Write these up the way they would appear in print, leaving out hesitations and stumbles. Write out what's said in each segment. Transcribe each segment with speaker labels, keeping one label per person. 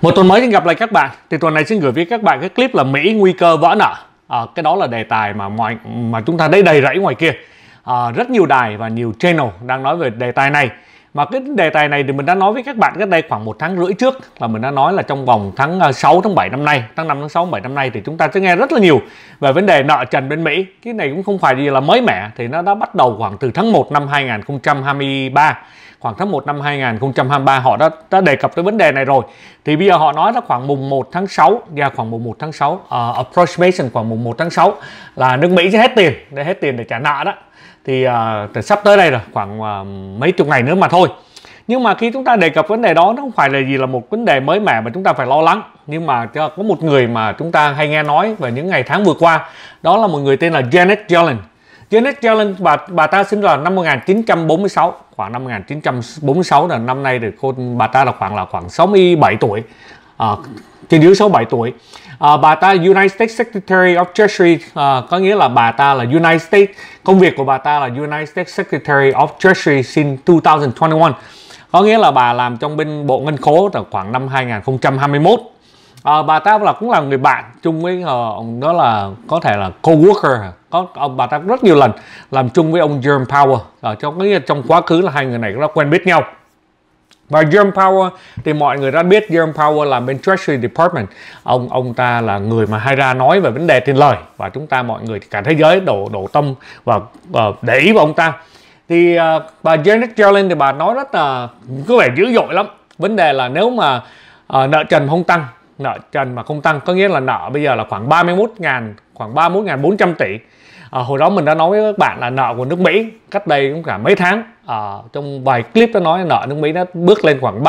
Speaker 1: Một tuần mới xin gặp lại các bạn. Thì tuần này xin gửi với các bạn cái clip là Mỹ nguy cơ vỡ nợ. Cái đó là đề tài mà chúng ta thấy đầy rẫy ngoài kia. Rất nhiều đài và nhiều channel đang nói về đề tài này. Mà cái đề tài này thì mình đã nói với các bạn cách đây khoảng 1,5 tháng trước, là mình đã nói là trong vòng tháng 6 tháng 7 năm nay, tháng 5 tháng 6 tháng 7 năm nay thì chúng ta sẽ nghe rất là nhiều về vấn đề nợ trần bên Mỹ. Cái này cũng không phải gì là mới mẻ, thì nó đã bắt đầu khoảng từ tháng 1 năm 2023. Khoảng tháng 1 năm 2023 họ đã đề cập tới vấn đề này rồi. Thì bây giờ họ nói là khoảng mùng 1 tháng 6, khoảng mùng 1 tháng 6, approximation khoảng mùng 1 tháng 6 là nước Mỹ sẽ hết tiền để trả nợ đó. Thì sắp tới đây rồi, khoảng mấy chục ngày nữa mà thôi. Nhưng mà khi chúng ta đề cập vấn đề đó, nó không phải là gì là một vấn đề mới mẻ mà chúng ta phải lo lắng. Nhưng mà có một người mà chúng ta hay nghe nói về những ngày tháng vừa qua, đó là một người tên là Janet Yellen. Janet Yellen, bà ta sinh ra năm 1946, khoảng năm 1946, là năm nay thì bà ta là khoảng 67 tuổi, trên dưới 67 tuổi. Bà ta United States Secretary of Treasury, có nghĩa là bà ta là United States, công việc của bà ta là United States Secretary of Treasury since 2021, có nghĩa là bà làm trong bên Bộ Ngân khố từ khoảng năm 2021. Bà ta cũng là người bạn chung với ông, đó là có thể là co-worker, bà ta rất nhiều lần làm chung với ông Jerome Powell. Trong quá khứ là hai người này đã quen biết nhau. Và Jerome Powell thì mọi người đã biết Jerome Powell làm bên Treasury Department. Ông ta là người mà hay ra nói về vấn đề tiền lời, và chúng ta mọi người cả thế giới đổ tâm và để ý vào ông ta. Thì bà Janet Yellen thì bà nói rất là có vẻ dữ dội lắm. Vấn đề là nếu mà nợ trần không tăng, nợ trần mà không tăng, có nghĩa là nợ bây giờ là khoảng 31.400 tỷ. Hồi đó mình đã nói với các bạn là nợ của nước Mỹ cách đây cũng cả mấy tháng, trong vài clip đã nói là nợ nước Mỹ đã bước lên khoảng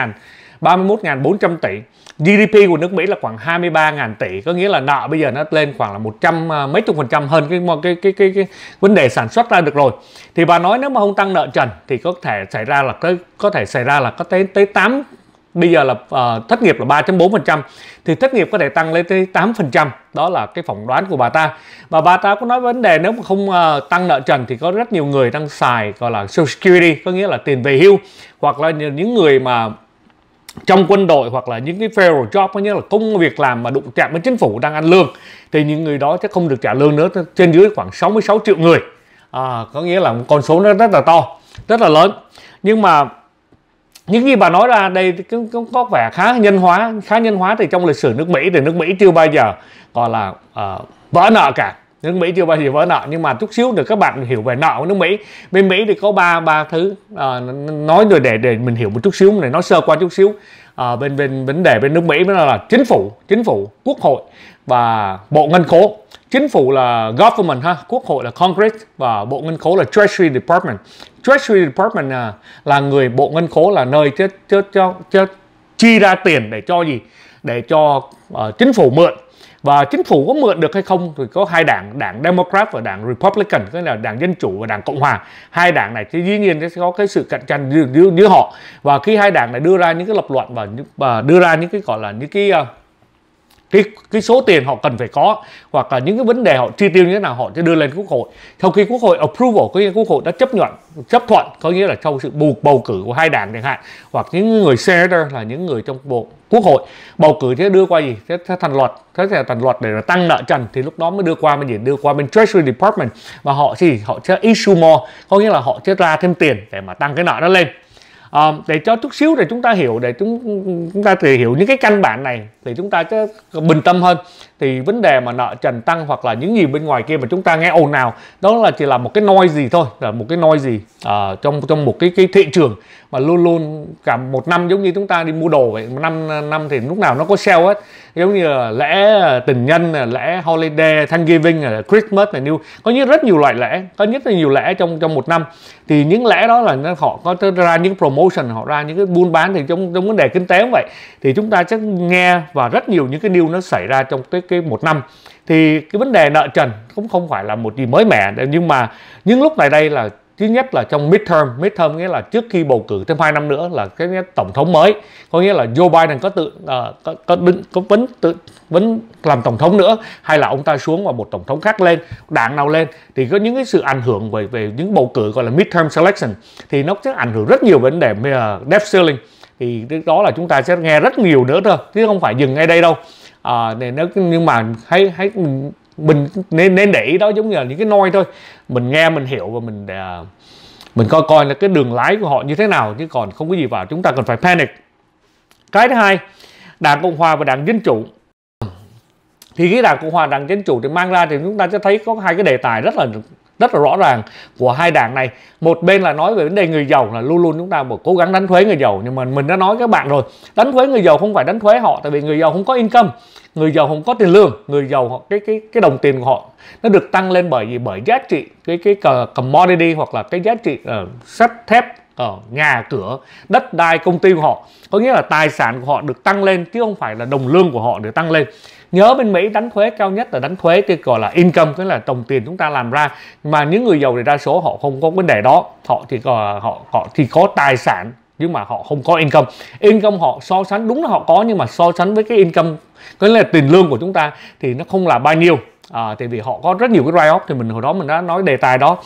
Speaker 1: 31.400 tỷ. GDP của nước Mỹ là khoảng 23.000 tỷ, có nghĩa là nợ bây giờ nó lên khoảng là 100 mấy chục % hơn cái vấn đề sản xuất ra được rồi. Thì bà nói nếu mà không tăng nợ trần thì có thể xảy ra là có tới 8. Bây giờ là thất nghiệp là 3.4%, thì thất nghiệp có thể tăng lên tới 8%. Đó là cái phỏng đoán của bà ta. Và bà ta có nói vấn đề nếu mà không tăng nợ trần thì có rất nhiều người đang xài gọi là Social Security, có nghĩa là tiền về hưu, hoặc là những người mà trong quân đội, hoặc là những cái federal job, có nghĩa là công việc làm mà đụng chạm với chính phủ đang ăn lương, thì những người đó chắc không được trả lương nữa, trên dưới khoảng 66 triệu người. Có nghĩa là một con số nó rất là to, rất là lớn. Nhưng mà những gì bà nói ra đây cũng có vẻ khá nhân hóa. Thì trong lịch sử nước Mỹ thì nước Mỹ chưa bao giờ gọi là vỡ nợ cả. Nước Mỹ chưa bao giờ vỡ nợ. Nhưng mà chút xíu để các bạn hiểu về nợ của nước Mỹ. Bên Mỹ thì có ba thứ, nói rồi để mình hiểu một chút xíu, để nói sơ qua chút xíu. Bên vấn đề bên nước Mỹ đó là chính phủ, quốc hội và Bộ Ngân khố. Chính phủ là government ha, quốc hội là Congress, và Bộ Ngân khố là Treasury Department. Treasury Department là người, Bộ Ngân khố là nơi chi ra tiền để cho gì? Để cho chính phủ mượn. Và chính phủ có mượn được hay không thì có hai đảng Democrat và đảng Republican, tức là đảng Dân chủ và đảng Cộng hòa. Hai đảng này thì dĩ nhiên sẽ có cái sự cạnh tranh giữa họ. Và khi hai đảng này đưa ra những cái lập luận và đưa ra những cái gọi là những cái số tiền họ cần phải có, hoặc là những cái vấn đề họ chi tiêu như thế nào, họ sẽ đưa lên quốc hội. Sau khi quốc hội approval, có nghĩa là quốc hội đã chấp thuận, có nghĩa là sau sự bầu cử của hai đảng chẳng hạn, hoặc những người senator là những người trong bộ quốc hội bầu cử sẽ đưa qua gì, sẽ thành luật để tăng nợ trần, thì lúc đó mới đưa qua bên Treasury Department, và họ sẽ issue more, có nghĩa là họ sẽ ra thêm tiền để mà tăng cái nợ đó lên. Để cho chút xíu để chúng ta hiểu, để chúng ta thể hiểu những cái căn bản này thì chúng ta sẽ bình tâm hơn. Thì vấn đề mà nợ trần tăng hoặc là những gì bên ngoài kia mà chúng ta nghe ồn ào, đó là chỉ là một cái noise gì thôi, là một cái noise gì trong một cái thị trường mà luôn cả một năm, giống như chúng ta đi mua đồ vậy, một năm thì lúc nào nó có sale hết, giống như là lễ tình nhân, lễ holiday, Thanksgiving, Christmas, có rất nhiều loại lễ, có rất là nhiều lễ trong một năm. Thì những lễ đó là họ có ra những promotion, họ ra những cái buôn bán. Thì trong vấn đề kinh tế cũng vậy, thì chúng ta sẽ nghe và rất nhiều những cái deal nó xảy ra trong cái một năm. Thì cái vấn đề nợ trần cũng không phải là một gì mới mẻ, nhưng mà những lúc này đây là thứ nhất là trong midterm nghĩa là trước khi bầu cử thêm 2 năm nữa là cái tổng thống mới, có nghĩa là Joe Biden vẫn làm tổng thống nữa, hay là ông ta xuống và một tổng thống khác lên, đảng nào lên, thì có những cái sự ảnh hưởng về những bầu cử gọi là midterm selection, thì nó sẽ ảnh hưởng rất nhiều vấn đề debt ceiling. thì đó là chúng ta sẽ nghe rất nhiều nữa thôi, chứ không phải dừng ngay đây đâu. Nhưng mà hãy mình nên để ý đó, giống như là những cái noi thôi, mình nghe mình hiểu và mình coi là cái đường lái của họ như thế nào, chứ còn không có gì vào chúng ta cần phải panic. Cái thứ hai, Đảng Cộng Hòa và Đảng Dân Chủ. Thì cái Đảng Cộng Hòa, Đảng Dân Chủ thì mang ra thì chúng ta sẽ thấy có hai cái đề tài rất là rõ ràng của hai đảng này. Một bên là nói về vấn đề người giàu, là luôn luôn chúng ta cố gắng đánh thuế người giàu, nhưng mà mình đã nói các bạn rồi, đánh thuế người giàu không phải đánh thuế họ, tại vì người giàu không có income, người giàu không có tiền lương, người giàu họ cái đồng tiền của họ nó được tăng lên bởi giá trị cái commodity, hoặc là cái giá trị sắt thép, nhà cửa, đất đai, công ty của họ, có nghĩa là tài sản của họ được tăng lên chứ không phải là đồng lương của họ được tăng lên. Nhớ bên Mỹ đánh thuế cao nhất là đánh thuế cái gọi là income, tức là đồng tiền chúng ta làm ra. Mà những người giàu thì đa số họ không có vấn đề đó, họ chỉ có tài sản nhưng mà họ không có income. Income họ so sánh đúng là họ có, nhưng mà so sánh với cái income, có nghĩa là tiền lương của chúng ta thì nó không là bao nhiêu. Tại vì họ có rất nhiều cái write off, thì hồi đó mình đã nói đề tài đó.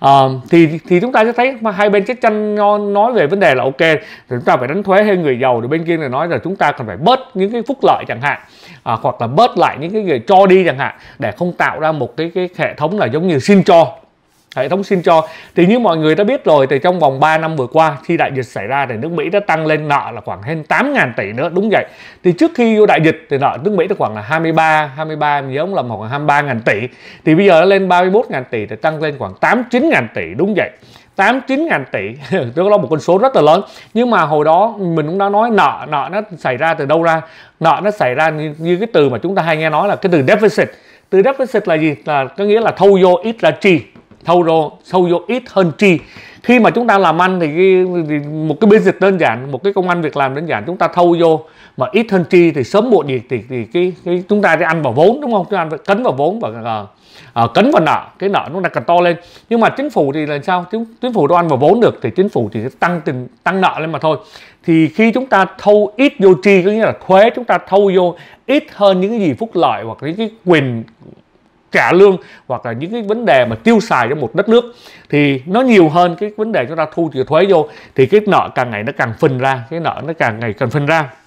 Speaker 1: Thì chúng ta sẽ thấy hai bên chắc chắn nói về vấn đề là ok, chúng ta phải đánh thuế hay người giàu, thì bên kia này nói là chúng ta cần phải bớt những cái phúc lợi chẳng hạn, hoặc là bớt lại những cái người cho đi chẳng hạn, để không tạo ra một cái hệ thống là giống như xin cho. Hệ thống xin cho thì như mọi người đã biết rồi, thì trong vòng 3 năm vừa qua khi đại dịch xảy ra thì nước Mỹ đã tăng lên nợ là khoảng hơn 8.000 tỷ nữa, đúng vậy. Thì trước khi vô đại dịch thì nợ nước Mỹ nó khoảng là 23 nhớ không lầm, khoảng 23.000 tỷ, thì bây giờ nó lên 31.000 tỷ, thì tăng lên khoảng 89.000 tỷ, đúng vậy. 89.000 tỷ đó là một con số rất là lớn. Nhưng mà hồi đó mình cũng đã nói nợ nó xảy ra từ đâu ra. Nợ nó xảy ra như cái từ mà chúng ta hay nghe nói là cái từ deficit. Từ deficit là gì? Là có nghĩa là thâu vô ít ra chi, thâu vô ít hơn chi. Khi mà chúng ta làm ăn thì một cái business đơn giản, một cái công ăn việc làm đơn giản, chúng ta thâu vô mà ít hơn chi thì sớm muộn gì thì chúng ta sẽ ăn vào vốn, đúng không? Chúng ta phải cấn vào vốn và cấn vào nợ, cái nợ nó càng to lên. Nhưng mà chính phủ thì là sao? Chính phủ đâu ăn vào vốn được, thì chính phủ chỉ tăng nợ lên mà thôi. Thì khi chúng ta thâu ít vô chi, có nghĩa là thuế chúng ta thâu vô ít hơn những cái gì phúc lợi hoặc những cái quyền trả lương, hoặc là những cái vấn đề mà tiêu xài cho một đất nước, thì nó nhiều hơn cái vấn đề chúng ta thu thuế vô, thì cái nợ càng ngày nó càng phình ra, cái nợ nó càng ngày càng phình ra.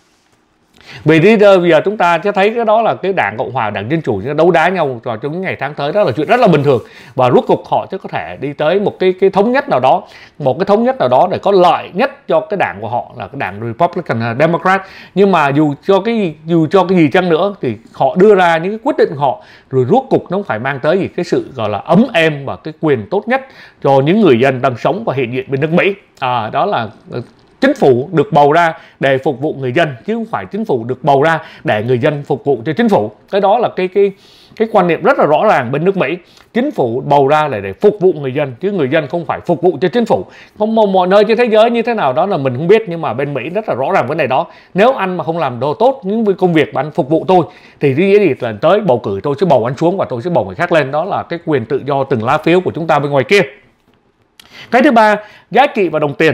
Speaker 1: Vì bây giờ chúng ta sẽ thấy cái đó là cái Đảng Cộng Hòa, Đảng Dân Chủ đấu đá nhau vào trong những ngày tháng tới, đó là chuyện rất là bình thường. Và rốt cuộc họ sẽ có thể đi tới một cái thống nhất nào đó, để có lợi nhất cho cái đảng của họ là cái đảng Republican, Democrat. Nhưng mà dù cho cái gì chăng nữa thì họ đưa ra những cái quyết định của họ, rồi rốt cuộc nó phải mang tới cái sự gọi là ấm êm và cái quyền tốt nhất cho những người dân đang sống và hiện diện bên nước Mỹ. Đó là chính phủ được bầu ra để phục vụ người dân, chứ không phải chính phủ được bầu ra để người dân phục vụ cho chính phủ. Cái đó là cái quan niệm rất là rõ ràng bên nước Mỹ. Chính phủ bầu ra để phục vụ người dân, chứ người dân không phải phục vụ cho chính phủ. Không mọi nơi trên thế giới như thế nào đó là mình không biết, nhưng mà bên Mỹ rất là rõ ràng vấn đề đó. Nếu anh mà không làm đồ tốt những công việc mà anh phục vụ tôi, thì cái gì là tới bầu cử tôi sẽ bầu anh xuống và tôi sẽ bầu người khác lên. Đó là cái quyền tự do từng lá phiếu của chúng ta bên ngoài kia. Cái thứ ba, giá trị và đồng tiền.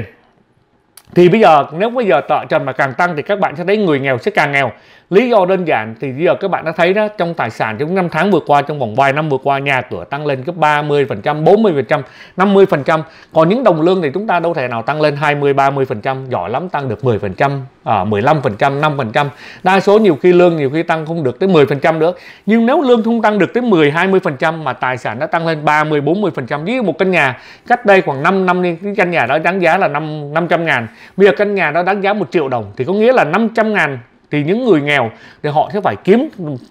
Speaker 1: Thì nếu bây giờ nợ trần mà càng tăng thì các bạn sẽ thấy người nghèo sẽ càng nghèo. Lý do đơn giản thì bây giờ các bạn đã thấy đó, trong tài sản trong 5 tháng vừa qua, trong vòng vài năm vừa qua, nhà cửa tăng lên gấp 30%, 40%, 50%. Còn những đồng lương thì chúng ta đâu thể nào tăng lên 20, 30%, giỏi lắm tăng được 10%, 15%, 5%. Đa số nhiều khi tăng không được tới 10% nữa. Nhưng nếu lương không tăng được tới 10, 20% mà tài sản đã tăng lên 30, 40%, ví dụ một căn nhà cách đây khoảng 5 năm đi, cái căn nhà đó đáng giá là 500.000. Bây giờ căn nhà đó đáng giá 1 triệu đồng, thì có nghĩa là 500.000 thì những người nghèo thì họ sẽ phải kiếm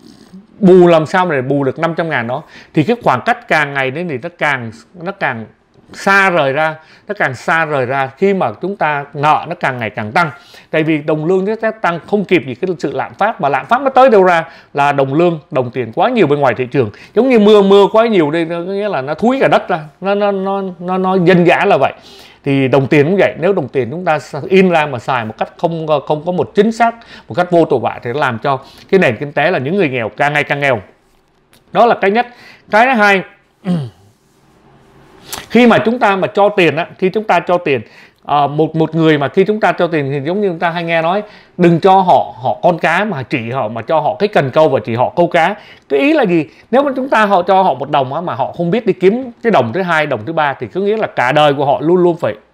Speaker 1: bù làm sao để bù được 500.000 đó. Thì cái khoảng cách càng ngày đến thì nó càng xa rời ra, khi mà chúng ta nợ nó càng ngày càng tăng. Tại vì đồng lương nó sẽ tăng không kịp gì cái sự lạm phát, mà lạm phát nó tới đâu ra là đồng tiền quá nhiều bên ngoài thị trường. Giống như mưa quá nhiều đây, nó nghĩa là nó thúi cả đất ra, nó dân dã là vậy. Thì đồng tiền cũng vậy, nếu đồng tiền chúng ta in ra mà xài một cách không có một chính xác, một cách vô tội vạ, thì nó làm cho cái nền kinh tế là những người nghèo càng ngày càng nghèo. Đó là cái nhất. Cái thứ hai, khi mà chúng ta mà cho tiền á, khi chúng ta cho tiền một người mà khi chúng ta cho tiền thì giống như chúng ta hay nghe nói, đừng cho họ con cá mà chỉ họ, mà cho họ cái cần câu và chỉ họ câu cá. Cái ý là gì? Nếu mà chúng ta cho họ 1 đồng á, mà họ không biết đi kiếm cái đồng thứ 2, đồng thứ 3, thì có nghĩa là cả đời của họ luôn luôn phải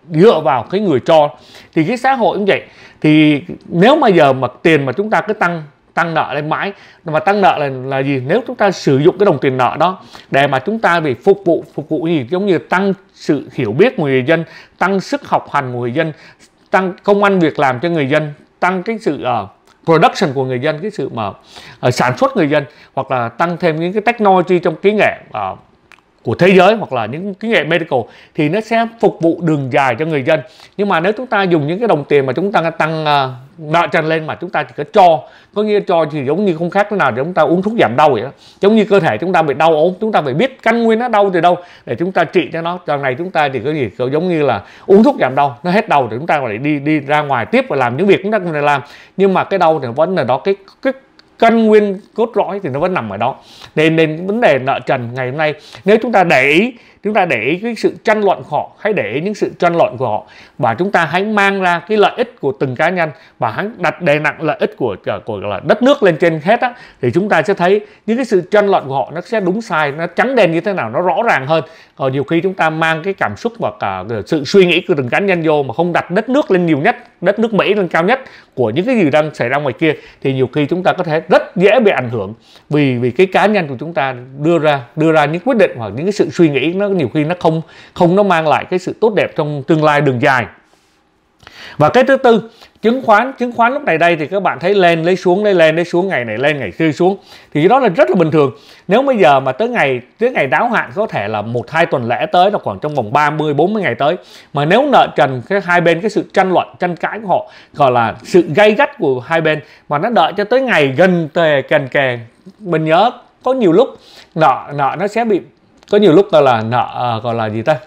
Speaker 1: dựa vào cái người cho. Thì cái xã hội cũng vậy, thì nếu mà giờ mà tiền mà chúng ta cứ tăng nợ lên mãi, mà tăng nợ là gì? Nếu chúng ta sử dụng cái đồng tiền nợ đó để mà chúng ta vì phục vụ gì, giống như tăng sự hiểu biết của người dân, tăng sức học hành của người dân, tăng công ăn việc làm cho người dân, tăng cái sự production của người dân, cái sự mà sản xuất người dân, hoặc là tăng thêm những cái technology trong kỹ nghệ của thế giới, hoặc là những kỹ nghệ medical, thì nó sẽ phục vụ đường dài cho người dân. Nhưng mà nếu chúng ta dùng những cái đồng tiền mà chúng ta tăng nợ trần lên mà chúng ta chỉ có cho, có nghĩa cho thì giống như không khác thế nào để chúng ta uống thuốc giảm đau vậy đó. Giống như cơ thể chúng ta bị đau ốm, chúng ta phải biết căn nguyên nó đau từ đâu để chúng ta trị cho nó. Lần này chúng ta thì có gì giống như là uống thuốc giảm đau, nó hết đau thì chúng ta phải đi ra ngoài tiếp và làm những việc chúng ta cần phải làm. Nhưng mà cái đau thì vẫn là đó, cái căn nguyên cốt lõi thì nó vẫn nằm ở đó. Nên vấn đề nợ trần ngày hôm nay, nếu chúng ta để ý cái sự tranh luận của họ, hãy để ý những sự tranh luận của họ, và chúng ta hãy mang ra cái lợi ích của từng cá nhân, và hãy đặt đè nặng lợi ích của là đất nước lên trên hết á, thì chúng ta sẽ thấy những cái sự tranh luận của họ nó sẽ đúng sai, nó trắng đen như thế nào, nó rõ ràng hơn. Còn nhiều khi chúng ta mang cái cảm xúc và cả sự suy nghĩ của từng cá nhân vô, mà không đặt đất nước lên nhiều nhất, đất nước Mỹ lên cao nhất của những cái gì đang xảy ra ngoài kia, thì nhiều khi chúng ta có thể rất dễ bị ảnh hưởng vì cái cá nhân của chúng ta đưa ra những quyết định hoặc những cái sự suy nghĩ nó nhiều khi nó không mang lại cái sự tốt đẹp trong tương lai đường dài. Và cái thứ tư, chứng khoán lúc này đây thì các bạn thấy lên lấy xuống, lên lấy xuống, ngày này lên ngày kia xuống, thì cái đó là rất là bình thường. Nếu bây giờ mà tới ngày đáo hạn, có thể là 1-2 tuần lễ tới, là khoảng trong vòng 30-40 ngày tới, mà nếu nợ trần cái hai bên, cái sự tranh luận tranh cãi của họ, gọi là sự gay gắt của hai bên, mà nó đợi cho tới ngày gần kề, mình nhớ có nhiều lúc nợ nó sẽ bị, có nhiều lúc là nợ gọi là gì ta,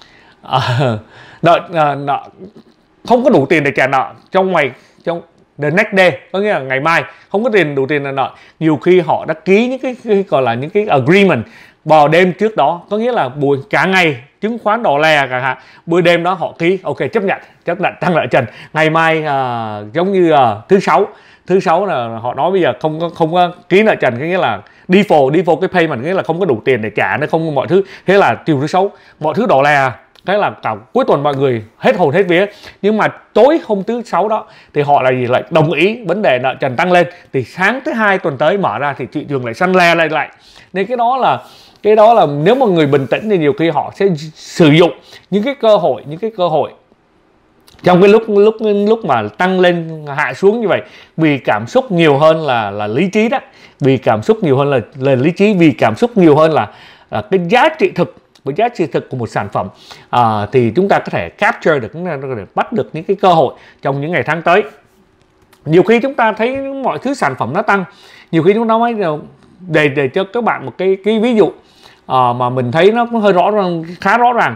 Speaker 1: nợ không có đủ tiền để trả nợ trong the next day, có nghĩa là ngày mai không có đủ tiền để nợ. Nhiều khi họ đã ký những cái gọi là những cái agreement vào đêm trước đó, có nghĩa là cả ngày chứng khoán đỏ lè cả hạn, buổi đêm đó họ ký ok, chấp nhận tăng nợ trần. Ngày mai giống như thứ sáu là họ nói bây giờ không có ký nợ trần, có nghĩa là default cái payment, nghĩa là không có đủ tiền để trả, nó không có mọi thứ. Thế là chiều thứ sáu mọi thứ đỏ lè. Thế là cả cuối tuần mọi người hết hồn hết vía. Nhưng mà tối hôm thứ sáu đó thì họ lại đồng ý vấn đề nợ trần tăng lên, thì sáng thứ hai tuần tới mở ra thì thị trường lại săn le lại. Nên cái đó là nếu mà người bình tĩnh thì nhiều khi họ sẽ sử dụng những cái cơ hội trong cái lúc mà tăng lên hạ xuống như vậy, vì cảm xúc nhiều hơn là lý trí đó, vì cảm xúc nhiều hơn là lý trí, vì cảm xúc nhiều hơn là cái giá trị thực. Với giá trị thực của một sản phẩm thì chúng ta có thể capture được, bắt được những cái cơ hội trong những ngày tháng tới. Nhiều khi chúng ta thấy mọi thứ sản phẩm nó tăng, nhiều khi chúng ta mới để cho các bạn một cái ví dụ mà mình thấy nó hơi khá rõ ràng.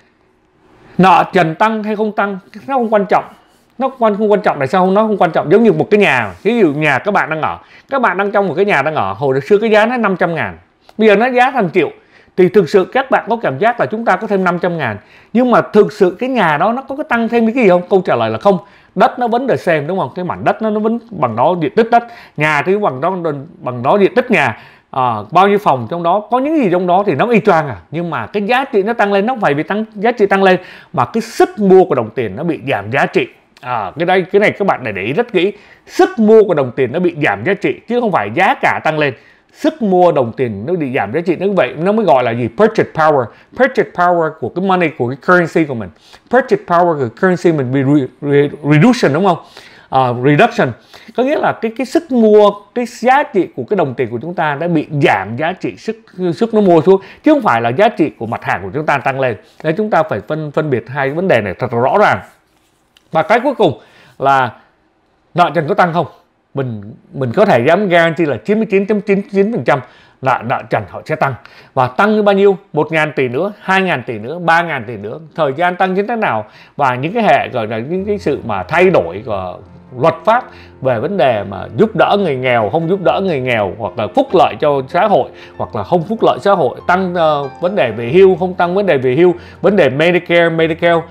Speaker 1: Nợ trần tăng hay không tăng nó không quan trọng. Nó không quan trọng. Tại sao nó không quan trọng? Giống như một cái nhà, ví dụ nhà các bạn đang ở, các bạn đang trong một cái nhà đang ở, hồi xưa cái giá nó 500.000, bây giờ nó giá thành triệu, thì thực sự các bạn có cảm giác là chúng ta có thêm 500.000, nhưng mà thực sự cái nhà đó nó có tăng thêm cái gì không? Câu trả lời là không. Đất nó vẫn được xem, đúng không? Cái mảnh đất nó vẫn bằng đó diện tích đất, nhà thì bằng đó diện tích nhà, bao nhiêu phòng trong đó, có những gì trong đó thì nó y chang nhưng mà cái giá trị nó tăng lên, nó không phải vì giá trị tăng lên, mà cái sức mua của đồng tiền nó bị giảm giá trị. Cái này các bạn để ý rất kỹ, sức mua của đồng tiền nó bị giảm giá trị chứ không phải giá cả tăng lên. Sức mua đồng tiền nó bị giảm giá trị, nó vậy nó mới gọi là gì? Purchase power của cái money, của cái currency của mình. Purchase power của currency mình bị reduction, đúng không? Reduction có nghĩa là cái sức mua, cái giá trị của cái đồng tiền của chúng ta đã bị giảm giá trị, sức nó mua xuống, chứ không phải là giá trị của mặt hàng của chúng ta tăng lên. Nên chúng ta phải phân biệt hai vấn đề này thật rõ ràng. Và cái cuối cùng là nợ trần có tăng không? Mình có thể dám guarantee là 99.99% là nợ trần họ sẽ tăng. Và tăng như bao nhiêu? 1.000 tỷ nữa, 2.000 tỷ nữa, 3.000 tỷ nữa. Thời gian tăng như thế nào, và những cái hệ gọi là những cái sự mà thay đổi của luật pháp về vấn đề mà giúp đỡ người nghèo, không giúp đỡ người nghèo, hoặc là phúc lợi cho xã hội, hoặc là không phúc lợi xã hội, tăng vấn đề về hưu, không tăng vấn đề về hưu, vấn đề Medicare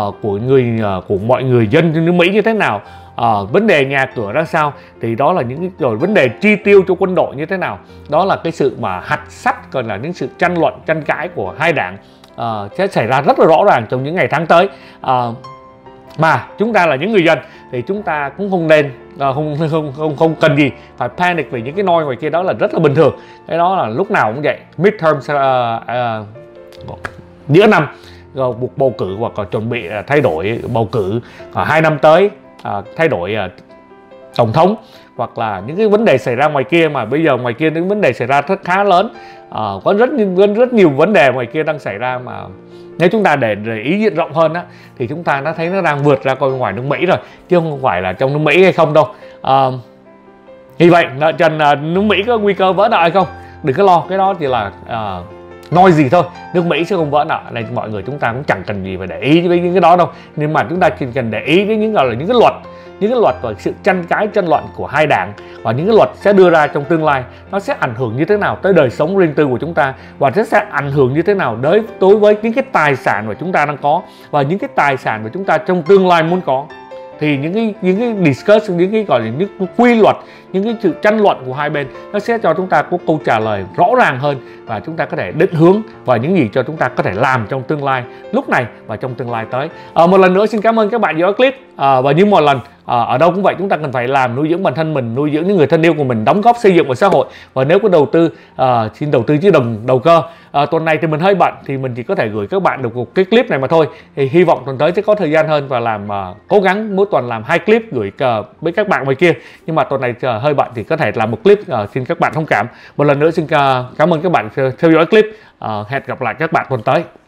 Speaker 1: của mọi người dân nước Mỹ như thế nào, vấn đề nhà cửa ra sao, thì đó là những rồi vấn đề chi tiêu cho quân đội như thế nào. Đó là cái sự mà hạch sắt, còn là những sự tranh luận tranh cãi của hai đảng sẽ xảy ra rất là rõ ràng trong những ngày tháng tới. Mà chúng ta là những người dân thì chúng ta cũng không nên không cần gì phải panic vì những cái noi ngoài kia, đó là rất là bình thường. Cái đó là lúc nào cũng vậy. Midterm giữa năm cuộc bầu cử hoặc là chuẩn bị thay đổi bầu cử 2 năm tới, thay đổi tổng thống, hoặc là những cái vấn đề xảy ra ngoài kia, mà bây giờ ngoài kia những vấn đề xảy ra rất khá lớn. Có rất nhiều vấn đề ngoài kia đang xảy ra mà nếu chúng ta để ý diện rộng hơn á, thì chúng ta đã thấy nó đang vượt ra coi ngoài nước Mỹ rồi, chứ không phải là trong nước Mỹ hay không đâu. Vì vậy nợ trần nước Mỹ có nguy cơ vỡ nợ hay không, đừng có lo, cái đó chỉ là nói gì thôi. Nước Mỹ sẽ không vỡ nợ này, mọi người chúng ta cũng chẳng cần gì phải để ý với những cái đó đâu. Nhưng mà chúng ta chỉ cần để ý đến những cái luật và sự tranh cãi tranh luận của hai đảng, và những cái luật sẽ đưa ra trong tương lai nó sẽ ảnh hưởng như thế nào tới đời sống riêng tư của chúng ta, và nó sẽ ảnh hưởng như thế nào đối với những cái tài sản mà chúng ta đang có và những cái tài sản mà chúng ta trong tương lai muốn có. Thì những cái discuss, những cái gọi là những quy luật, những cái sự tranh luận của hai bên nó sẽ cho chúng ta có câu trả lời rõ ràng hơn, và chúng ta có thể định hướng và những gì cho chúng ta có thể làm trong tương lai lúc này và trong tương lai tới. Một lần nữa xin cảm ơn các bạn theo dõi clip, và như mọi lần ở đâu cũng vậy, chúng ta cần phải làm nuôi dưỡng bản thân mình, nuôi dưỡng những người thân yêu của mình, đóng góp xây dựng vào xã hội. Và nếu có đầu tư xin đầu tư chứ đừng đầu cơ. Tuần này thì mình hơi bận thì mình chỉ có thể gửi các bạn được một cái clip này mà thôi. Thì hy vọng tuần tới sẽ có thời gian hơn và làm cố gắng mỗi tuần làm 2 clip gửi với các bạn ngoài kia. Nhưng mà tuần này hơi bận thì có thể làm một clip, xin các bạn thông cảm. Một lần nữa xin cảm ơn các bạn theo dõi clip. Hẹn gặp lại các bạn tuần tới.